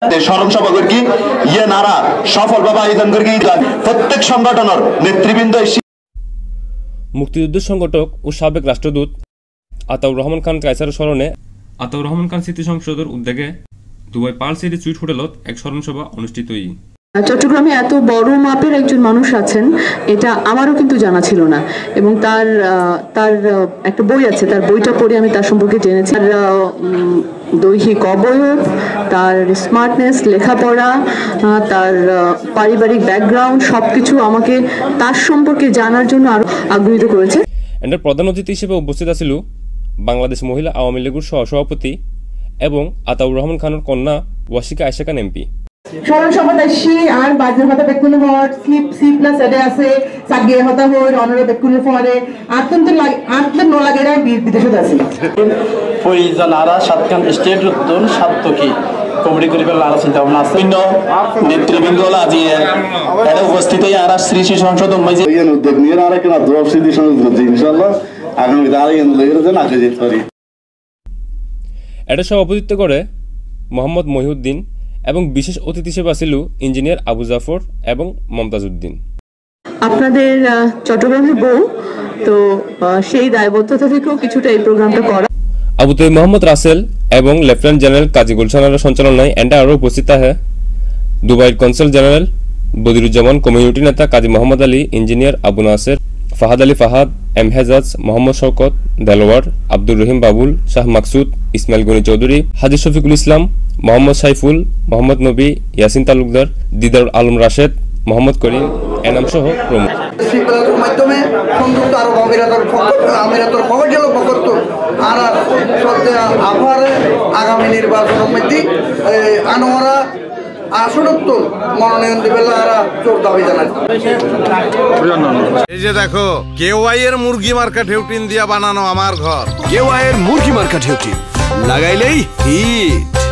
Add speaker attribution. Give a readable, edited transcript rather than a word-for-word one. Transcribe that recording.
Speaker 1: স্মরণ সভা করি ইয়ে নারা সফলভাবে আয়োজন করি প্রত্যেক সংগঠনের নেতৃবৃন্দ।
Speaker 2: মুক্তিযুদ্ধের সংগঠক ও সাবেক রাষ্ট্রদূত আতাউর রহমান খান কায়সারের স্মরণে আতাউর রহমান খান স্মৃতি সংসদের উদ্যোগে দুবাই পার্ল সিটি সুইট হোটেলত এক স্মরণ সভা অনুষ্ঠিত।
Speaker 3: চট্টগ্রামে এত বড় মাপের একজন মানুষ আছেন এটা আমারও কিন্তু জানা ছিল না, এবং তার একটা বই আছে, তার বইটা পড়ে আমি তার সম্পর্কে জেনেছি। তার দৈহিক অবয়ব, তার স্মার্টনেস, লেখাপড়া, তার পারিবারিক ব্যাকগ্রাউন্ড সবকিছু আমাকে তার সম্পর্কে জানার জন্য আরো আগ্রহীত করেছে।
Speaker 2: এর প্রধান অতিথি হিসেবে উপস্থিত ছিল বাংলাদেশ মহিলা আওয়ামী লীগের সহসভাপতি এবং আতাউর রহমান খানের কন্যা ওয়াসিকা আয়েশা খান এমপি।
Speaker 4: স্মরণ সভায় সি আর বাজের হতা বেকুল হওয়ার সি প্লাস এডে আছে সাগিয়ে হতা হই অনরে বেকুল ফরে আত্ম ন লাগেরা বিদেশত আছে
Speaker 5: প্রয়োজন আরা সাতখান স্টেট উত্তর সাতকি কমিটি করে ফেলার আরো চিন্তা ভাবনা আছে।
Speaker 1: নেতৃবৃন্দ আজি এটা উপস্থিত হয়ে আর শ্রী শ্রী সংসদ
Speaker 6: উদ্যোগ নিয়ে আর একটা দ্রব স্মৃতি সংসদ ইনশাআল্লাহ আগামীতে আর লেগেছেন আগে যেতে পারি।
Speaker 2: এটা সভাপতিত্ব করে মোহাম্মদ মহিউদ্দিন এবং বিশেষ অতিথি হিসেবে ছিল ইঞ্জিনিয়ার আবু জাফর এবং মমতাজ উদ্দিন।
Speaker 3: আপনাদের চট্টগ্রামের বউ, তো সেই দায়বদ্ধতা থেকেও কিছুটা এই প্রোগ্রামটা করা।
Speaker 2: আবু তৈব মোহাম্মদ রাসেল এবং লেফটেন্যান্ট জেনারেল কাজী গুলশানের সঞ্চালনায় এন্ডা আরও উপস্থিত থাকে দুবাইয়ের কনসাল জেনারেল বদিরুজ্জামান, কমিউনিটি নেতা কাজী মোহাম্মদ আলী, ইঞ্জিনিয়ার আবু নাসের, ফাহাদ আলী ফাহাদ, এম হেজাজ, মোহাম্মদ শওকত, দেলোয়ার, আব্দুর রহিম বাবুল, শাহ মাকসুদ, ইসমাইল গনি চৌধুরী, হাজি শফিকুল ইসলাম, মোহাম্মদ সাইফুল, মোহাম্মদ নবী, ইয়াসিন তালুকদার, দিদার আলম রাশেদ, মোহাম্মদ করিম, এনাম সহ প্রমুখ।
Speaker 7: শৃঙ্খলার মাধ্যমে সংযুক্ত আরব আমিরাতর খবরজল বকত আর আবহাওয়ার আগামী নির্বাচনের মধ্যে আনোয়ারা আসনত্ব মনোনয়ন দিবেলা আর জোর দাবি জানায়।
Speaker 8: এই যে দেখো কেওয়াই এর মুরগি মার্কা ঢেউটিন দিয়া বানানো আমার ঘর।
Speaker 9: কেওয়াই এর মুরগি মার্কা ঢেউটিন লাগাইলেই হিট।